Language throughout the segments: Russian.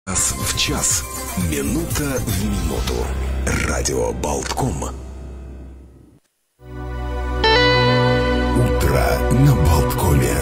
Час в час, минута в минуту. Радио Болтком. Утро на Болткоме.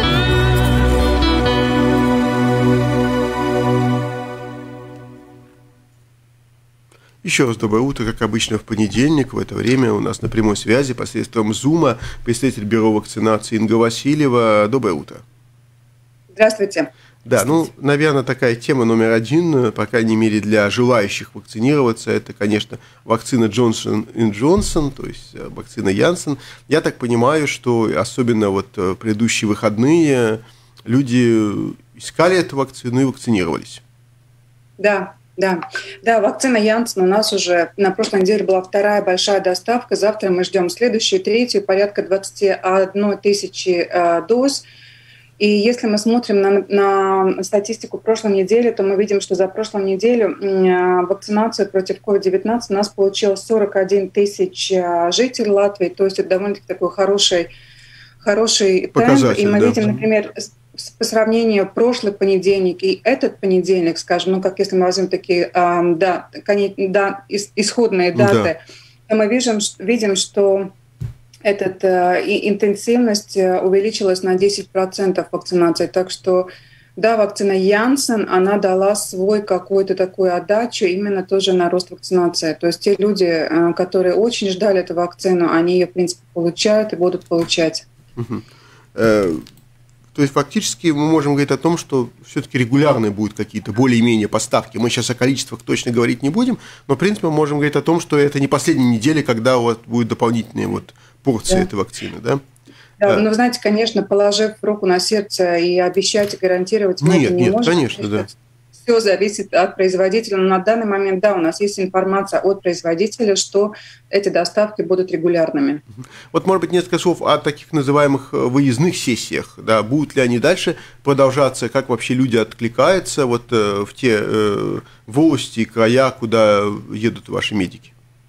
Еще раз доброе утро, как обычно в понедельник. В это время у нас на прямой связи посредством Зума представитель Бюро вакцинации Инга Васильева. Доброе утро. Здравствуйте. Да, ну, наверное, такая тема номер один, по крайней мере, для желающих вакцинироваться, это, конечно, вакцина Johnson & Johnson, то есть вакцина Janssen. Я так понимаю, что особенно вот предыдущие выходные люди искали эту вакцину и вакцинировались. Да, вакцина Janssen у нас уже на прошлой неделе была вторая большая доставка. Завтра мы ждем следующую, третью, порядка 21 тысячи доз. И если мы смотрим на статистику прошлой недели, то мы видим, что за прошлую неделю вакцинацию против COVID-19 у нас получилось 41 тысяч жителей Латвии. То есть это довольно-таки такой хороший темп. И мы видим, например, по сравнению прошлый понедельник и этот понедельник, скажем, ну как если мы возьмем такие исходные даты, то мы видим, что интенсивность увеличилась на 10% вакцинации. Так что, да, вакцина Janssen, она дала свой какую-то такую отдачу именно тоже на рост вакцинации. То есть те люди, которые очень ждали эту вакцину, они ее, в принципе, получают и будут получать. То есть фактически мы можем говорить о том, что все-таки регулярные будут какие-то более-менее поставки. Мы сейчас о количествах точно говорить не будем, но в принципе мы можем говорить о том, что это не последняя неделя, когда у вас будут дополнительные порции этой вакцины, да? Да, но, знаете, конечно, положив руку на сердце и обещать и гарантировать, мы это не можем. Конечно, да. Все зависит от производителя. Но на данный момент, да, у нас есть информация от производителя, что эти доставки будут регулярными. Вот, может быть, несколько слов о таких называемых выездных сессиях. Да, будут ли они дальше продолжаться, как вообще люди откликаются в те волости и края, куда едут ваши медики?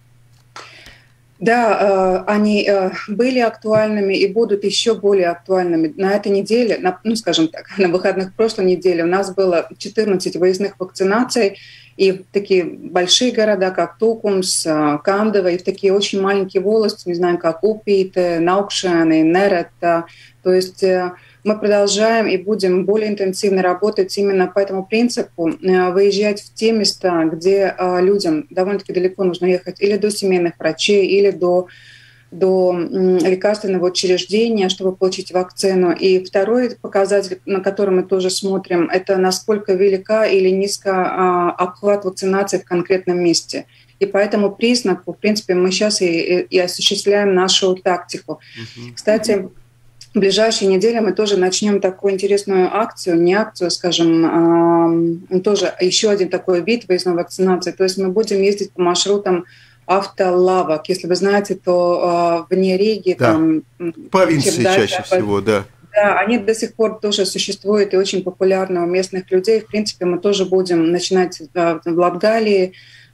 Да, они были актуальными и будут еще более актуальными. На этой неделе, на выходных прошлой недели у нас было 14 выездных вакцинаций, и в такие большие города, как Тукумс, Кандава, и в такие очень маленькие волости, не знаю, как Упите, Наукшены, Нерета. То есть мы продолжаем и будем более интенсивно работать именно по этому принципу, выезжать в те места, где людям довольно-таки далеко нужно ехать, или до семейных врачей, или до лекарственного учреждения, чтобы получить вакцину. И второй показатель, на который мы тоже смотрим, это насколько велика или низко обхват вакцинации в конкретном месте. И по этому признаку, в принципе, мы сейчас и осуществляем нашу тактику. Кстати, в ближайшие недели мы тоже начнем такую интересную акцию, не акцию, скажем, тоже еще один такой вид выездной вакцинации. То есть мы будем ездить по маршрутам автолавок. Если вы знаете, то вне Риги... Да. Там, провинции чаще всего, да. Да, они до сих пор тоже существуют и очень популярны у местных людей. В принципе, мы тоже будем начинать в Латгалии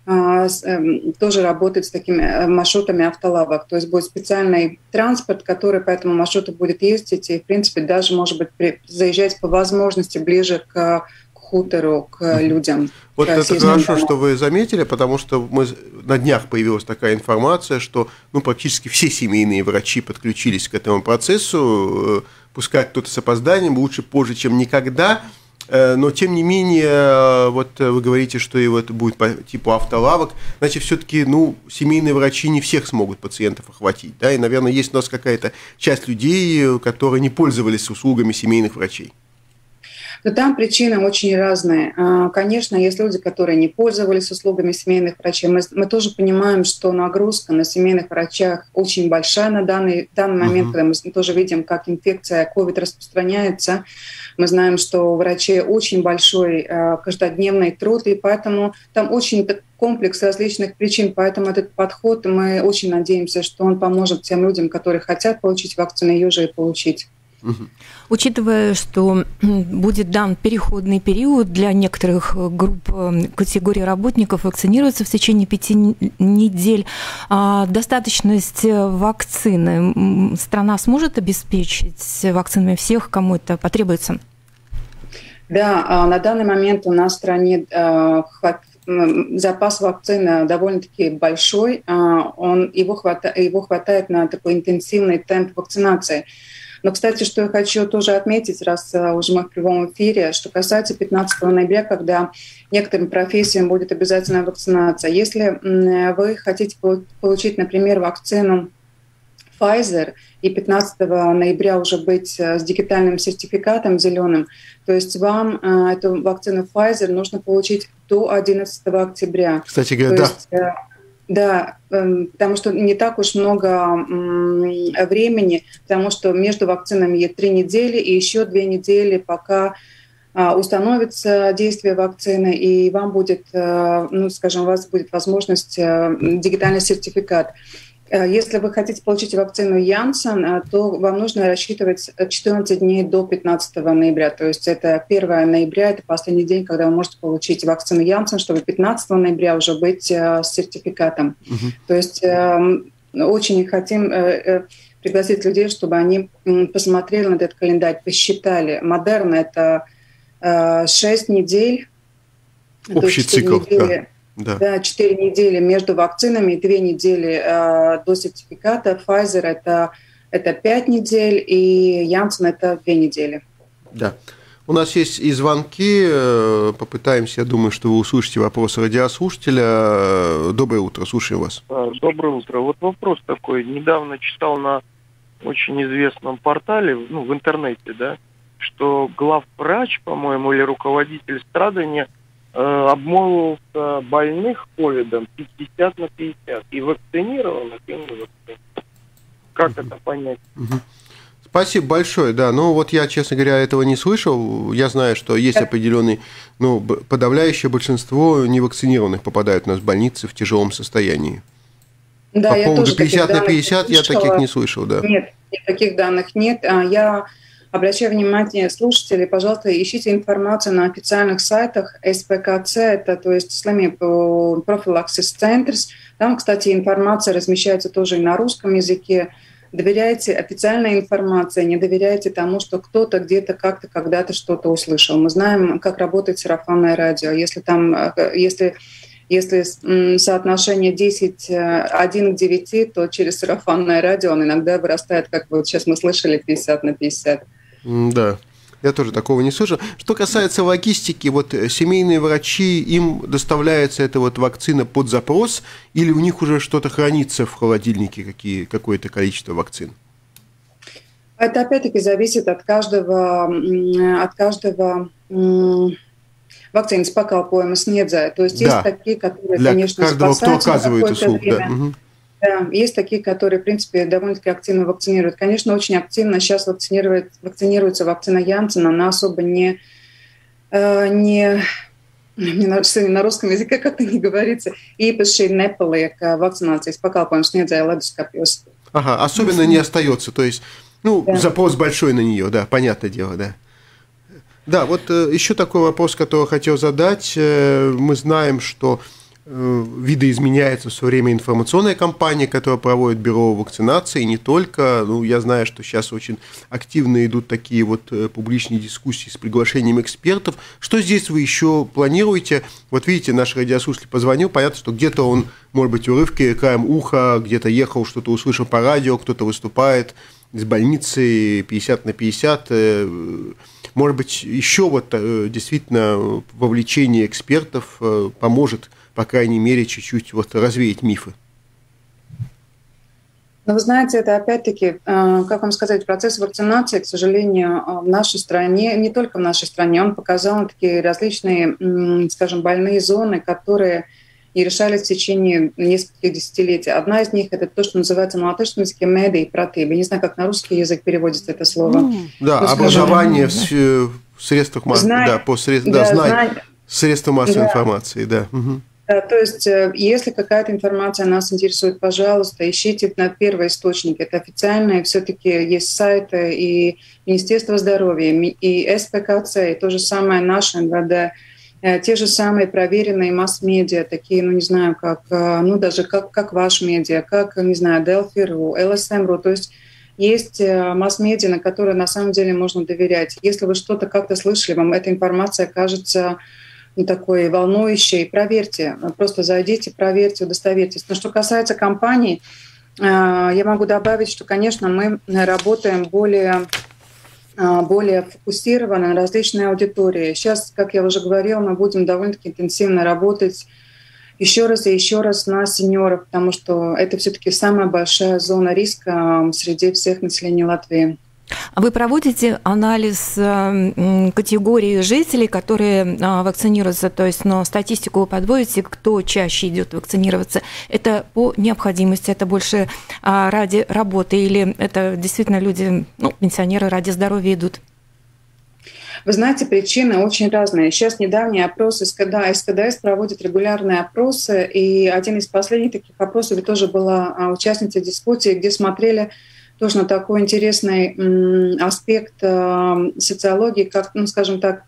тоже работать с такими маршрутами автолавок. То есть будет специальный транспорт, который по этому маршруту будет ездить и, в принципе, даже, может быть, заезжать по возможности ближе к хутору, к людям. Вот это хорошо, что вы заметили, потому что на днях появилась такая информация, что практически все семейные врачи подключились к этому процессу, пускай кто-то с опозданием, лучше позже, чем никогда. Но, тем не менее, вы говорите, что это будет по типу автолавок, значит, все-таки, семейные врачи не всех смогут пациентов охватить, да, и, наверное, есть у нас какая-то часть людей, которые не пользовались услугами семейных врачей. Но там причины очень разные. Конечно, есть люди, которые не пользовались услугами семейных врачей. Мы тоже понимаем, что нагрузка на семейных врачах очень большая на данный момент, когда мы тоже видим, как инфекция COVID распространяется. Мы знаем, что у врачей очень большой каждодневный труд, и поэтому там очень комплекс различных причин. Поэтому этот подход, мы очень надеемся, что он поможет тем людям, которые хотят получить вакцину, ее же и получить. Учитывая, что будет дан переходный период для некоторых групп категорий работников вакцинироваться в течение 5 недель, достаточность вакцины страна сможет обеспечить вакцинами всех, кому это потребуется? Да, на данный момент у нас в стране запас вакцины довольно-таки большой. Его хватает на такой интенсивный темп вакцинации. Но, кстати, что я хочу тоже отметить, раз уже мы в прямом эфире, что касается 15 ноября, когда некоторым профессиям будет обязательная вакцинация. Если вы хотите получить, например, вакцину Pfizer и 15 ноября уже быть с дигитальным сертификатом зеленым, то есть вам эту вакцину Pfizer нужно получить до 11 октября. Кстати говоря, да, потому что не так уж много времени, потому что между вакцинами есть 3 недели и еще 2 недели, пока установится действие вакцины, и вам будет, у вас будет возможность дигитальный сертификат. Если вы хотите получить вакцину Janssen, то вам нужно рассчитывать 14 дней до 15 ноября. То есть это 1 ноября, это последний день, когда вы можете получить вакцину Janssen, чтобы 15 ноября уже быть с сертификатом. То есть очень хотим пригласить людей, чтобы они посмотрели на этот календарь, посчитали. Модерна – это 6 недель. Общий цикл, Да, 4 недели между вакцинами, 2 недели до сертификата. Pfizer это 5 недель, и Janssen это 2 недели. Да. У нас есть и звонки. Попытаемся, я думаю, что вы услышите вопросы радиослушателя. Доброе утро, слушаем вас. Доброе утро. Вот вопрос такой. Недавно читал на очень известном портале, в интернете, да, что главврач, по-моему, или руководитель страдания обмолвился больных ковидом 50 на 50 и вакцинированных, и не вакцинированных. Как это понять? Спасибо большое, да. Ну вот я, честно говоря, этого не слышал. Я знаю, что есть определенный, подавляющее большинство невакцинированных попадают у нас в больницы в тяжелом состоянии. Да, по я поводу тоже 50 на 50 я слышала. таких не слышал, да. Нет, таких данных нет. Я обращаю внимание слушателей, пожалуйста, ищите информацию на официальных сайтах СПКЦ, это, то есть Sliming Prophylaxis Centers. Там, кстати, информация размещается тоже и на русском языке. Доверяйте официальной информации, не доверяйте тому, что кто-то где-то как-то когда-то что-то услышал. Мы знаем, как работает сарафанное радио. Если соотношение 1 к 9, то через сарафанное радио он иногда вырастает, как вот сейчас мы слышали, 50 на 50. Да, я тоже такого не слышал. Что касается логистики, вот семейные врачи, им доставляется эта вот вакцина под запрос, или у них уже что-то хранится в холодильнике, какое-то количество вакцин? Это опять-таки зависит от каждого вакцины с pakalpojumu sniedzēja. То есть есть такие, которые, конечно, каждого, кто оказывает услугу. Да, есть такие, которые, в принципе, довольно-таки активно вакцинируют. Конечно, очень активно сейчас вакцинируется вакцина Janssen. Она особо не на русском языке как-то не говорится. Īpaši nepaliek вакцинация с pakalpojumu sniedzēja leduskapjos. Ага, особенно не остается. То есть, запрос большой на нее, да, понятное дело, да. Да, вот еще такой вопрос, который хотел задать. Мы знаем, что видоизменяется все время информационная кампания, которую проводит Бюро вакцинации, и не только. Я знаю, что сейчас очень активно идут такие вот публичные дискуссии с приглашением экспертов. Что здесь вы еще планируете? Вот видите, наш радиослушатель позвонил, понятно, что где-то он, может быть, урывки, краем уха, где-то ехал, что-то услышал по радио, кто-то выступает из больницы 50 на 50. Может быть, еще вот действительно вовлечение экспертов поможет, по крайней мере, чуть-чуть вот развеять мифы. Но вы знаете, это опять-таки, как вам сказать, процесс вакцинации, к сожалению, в нашей стране, не только в нашей стране, он показал такие различные, скажем, больные зоны, которые и решались в течение нескольких десятилетий. Одна из них – это то, что называется на латышском языке «медии против». Я не знаю, как на русский язык переводится это слово. Да, образование в средствах средства массовой информации, да. Да, то есть, если какая-то информация нас интересует, пожалуйста, ищите на первоисточник. Это официальные, все-таки есть сайты и Министерство здоровья, и СПКЦ, и то же самое наше МВД, те же самые проверенные масс-медиа, такие, не знаю, как, даже как ваш медиа, как, не знаю, Delphi.ru, LSM.ru. То есть есть масс-медиа, на которые на самом деле можно доверять. Если вы что-то как-то слышали, вам эта информация кажется такой волнующей, проверьте, просто зайдите, проверьте, удостоверьтесь. Но что касается компаний, я могу добавить, что, конечно, мы работаем более фокусированно на различные аудитории. Сейчас, как я уже говорила, мы будем довольно-таки интенсивно работать еще раз и еще раз на сеньоров, потому что это все-таки самая большая зона риска среди всех населения Латвии. А вы проводите анализ категории жителей, которые вакцинируются, то есть статистику вы подводите, кто чаще идет вакцинироваться? Это по необходимости, это больше ради работы или это действительно люди, пенсионеры ради здоровья идут? Вы знаете, причины очень разные. Сейчас недавний опрос СКДС проводит регулярные опросы, и один из последних таких опросов тоже была участница дискуссии, где смотрели тоже на такой интересный аспект социологии, как, скажем так,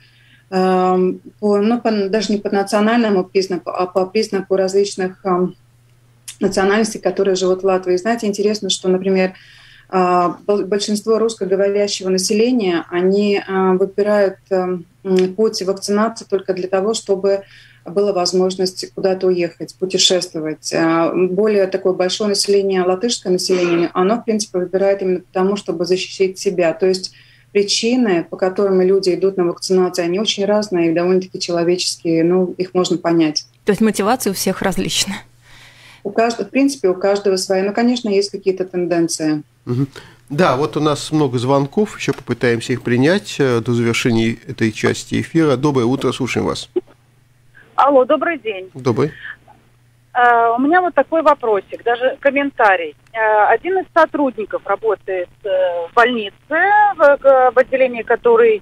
даже не по национальному признаку, а по признаку различных национальностей, которые живут в Латвии. Знаете, интересно, что, например, большинство русскоговорящего населения, они выбирают путь вакцинации только для того, чтобы была возможность куда-то уехать, путешествовать. Более такое большое население, латышское население, оно, в принципе, выбирает именно потому, чтобы защитить себя. То есть причины, по которым люди идут на вакцинацию, они очень разные и довольно-таки человеческие, их можно понять. То есть мотивация у всех различна? В принципе, у каждого своя. Конечно, есть какие-то тенденции. Да, вот у нас много звонков, еще попытаемся их принять до завершения этой части эфира. Доброе утро, слушаем вас. Алло, добрый день. Добрый. У меня вот такой вопросик, даже комментарий. Один из сотрудников работает в больнице, в отделении, который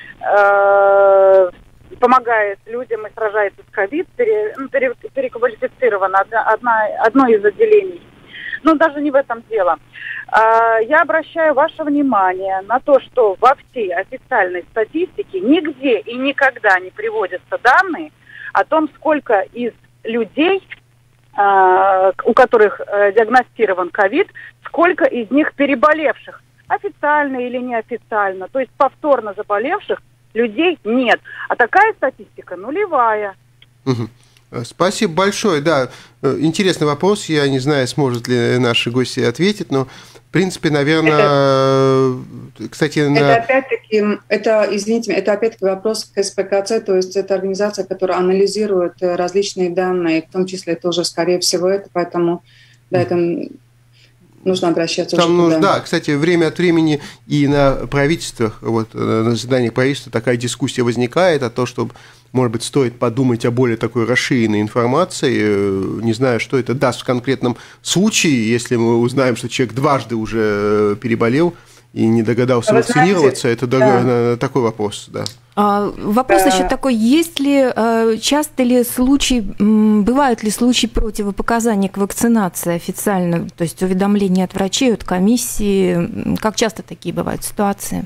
помогает людям и сражается с ковид, переквалифицировано одно из отделений. Но даже не в этом дело. Я обращаю ваше внимание на то, что во всей официальной статистике нигде и никогда не приводятся данные о том, сколько из людей, у которых диагностирован ковид, сколько из них переболевших, официально или неофициально. То есть повторно заболевших людей нет. А такая статистика нулевая. Спасибо большое. Да, интересный вопрос. Я не знаю, сможет ли наши гости ответить, но, в принципе, наверное, кстати... Это опять-таки вопрос к СПКЦ, то есть это организация, которая анализирует различные данные, в том числе тоже, скорее всего, это, поэтому это нужно обращаться там уже туда. Да, кстати, время от времени и на правительствах, на заседаниях правительства такая дискуссия возникает о том, что, может быть, стоит подумать о более такой расширенной информации. Не знаю, что это даст в конкретном случае, если мы узнаем, что человек дважды уже переболел и не догадался вакцинироваться. Это такой вопрос, да. Вопрос еще такой, часто ли бывают ли случаи противопоказаний к вакцинации официально, то есть уведомления от врачей, от комиссии, как часто такие бывают ситуации?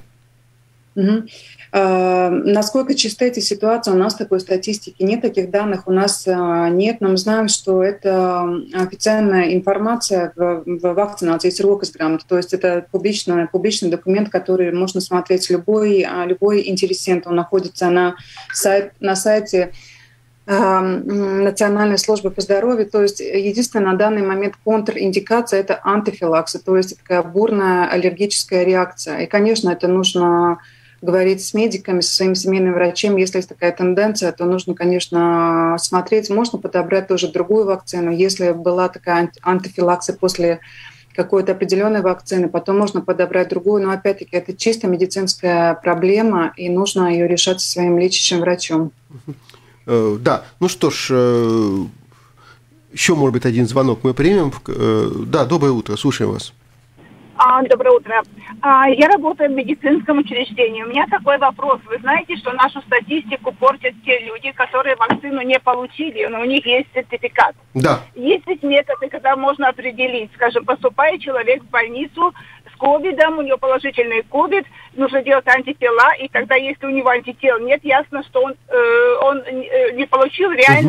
Насколько чисты эти ситуации, у нас такой статистики нет, таких данных у нас нет, но мы знаем, что это официальная информация в вакцинации, есть РОКС-грамота, то есть это публичный документ, который можно смотреть любой интересент, он находится на сайте Национальной службы по здоровью. То есть единственная на данный момент контриндикация – это антифилаксия, то есть такая бурная аллергическая реакция. И, конечно, это нужно говорить с медиками, со своим семейным врачом. Если есть такая тенденция, то нужно, конечно, смотреть. Можно подобрать тоже другую вакцину. Если была такая антифилаксия после какой-то определенной вакцины, потом можно подобрать другую. Но, опять-таки, это чисто медицинская проблема, и нужно ее решать со своим лечащим врачом. Да, ну что ж, еще, может быть, один звонок мы примем. Да, доброе утро, слушаем вас. Доброе утро. Я работаю в медицинском учреждении. У меня такой вопрос. Вы знаете, что нашу статистику портят те люди, которые вакцину не получили, но у них есть сертификат. Да. Есть ведь методы, когда можно определить, скажем, поступает человек в больницу с ковидом, у него положительный ковид, нужно делать антитела, и тогда, если у него антител нет, ясно, что он не получил реально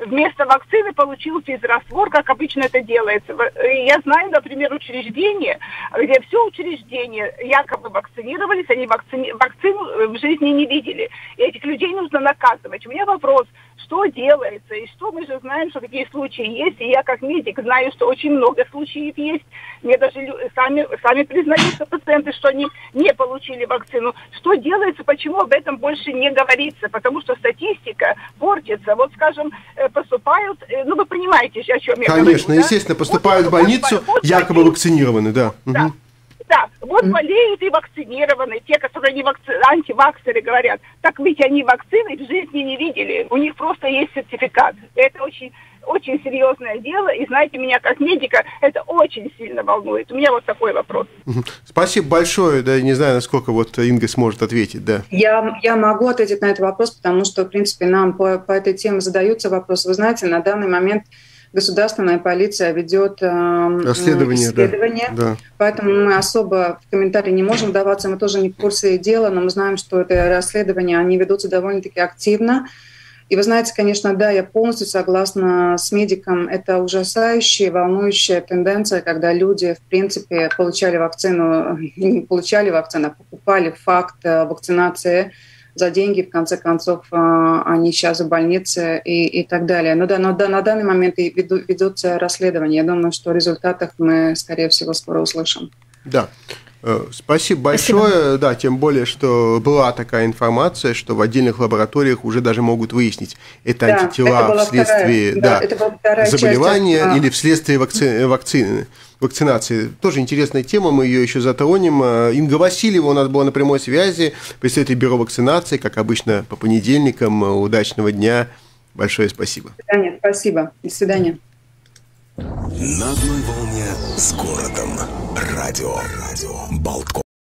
вместо вакцины получил физраствор, как обычно это делается. Я знаю, например, учреждение, где все учреждение якобы вакцинировались, они вакцину в жизни не видели. И этих людей нужно наказывать. У меня вопрос, что делается, и что мы же знаем, что такие случаи есть, и я как медик знаю, что очень много случаев есть. Мне даже сами признаются пациенты, что они не получили вакцину. Что делается, почему об этом больше не говорится? Потому что статистика портится. Вот, скажем, поступают, ну вы понимаете, о чем я говорю. Конечно, естественно, поступают в больницу якобы вакцинированы, да. Да. Да, вот болеют и вакцинированы, те, которые не антиваксеры говорят. Так ведь они вакцины в жизни не видели, у них просто есть сертификат. Это очень, очень серьезное дело, и знаете, меня как медика это очень сильно волнует. У меня вот такой вопрос. Спасибо большое, да, не знаю, насколько вот Инга сможет ответить, да. Я могу ответить на этот вопрос, потому что, в принципе, нам по этой теме задаются вопросы. Вы знаете, на данный момент государственная полиция ведет исследование, да. Поэтому мы особо в комментарии не можем вдаваться, мы тоже не в курсе дела, но мы знаем, что это расследования, они ведутся довольно-таки активно. И вы знаете, конечно, да, я полностью согласна с медиком, это ужасающая, волнующая тенденция, когда люди, в принципе, получали вакцину, не получали вакцину, а покупали факт вакцинации за деньги, в конце концов, они сейчас в больнице и так далее. Но на данный момент и ведутся расследования. Я думаю, что о результатах мы, скорее всего, скоро услышим. Да. Спасибо большое. Спасибо. Да, тем более, что была такая информация, что в отдельных лабораториях уже даже могут выяснить, это антитела это вследствие заболевания или вследствие вакцинации. Тоже интересная тема, мы ее еще затронем. Инга Васильева у нас была на прямой связи, представитель бюро вакцинации, как обычно, по понедельникам. Удачного дня. Большое спасибо. До свидания. Спасибо. До свидания. На одной волне с городом. Радио Болтком.